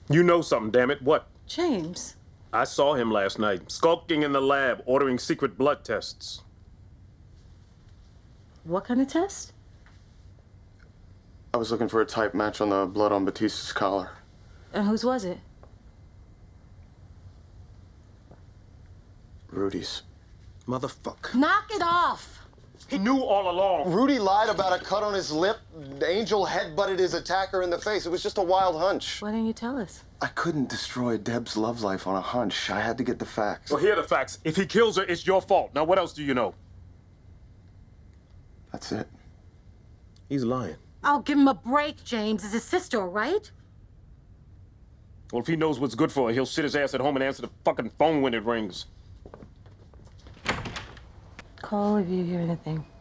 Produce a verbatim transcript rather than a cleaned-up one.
You know something, damn it. What? James. I saw him last night, skulking in the lab, ordering secret blood tests. What kind of test? I was looking for a type match on the blood on Batista's collar. And whose was it? Rudy's. Motherfucker. Knock it off! He knew all along. Rudy lied about a cut on his lip. Angel headbutted his attacker in the face. It was just a wild hunch. Why didn't you tell us? I couldn't destroy Deb's love life on a hunch. I had to get the facts. Well, here are the facts. If he kills her, it's your fault. Now, what else do you know? That's it. He's lying. Oh, give him a break, James. It's his sister, right? Well, if he knows what's good for her, he'll sit his ass at home and answer the fucking phone when it rings. Call if you hear anything.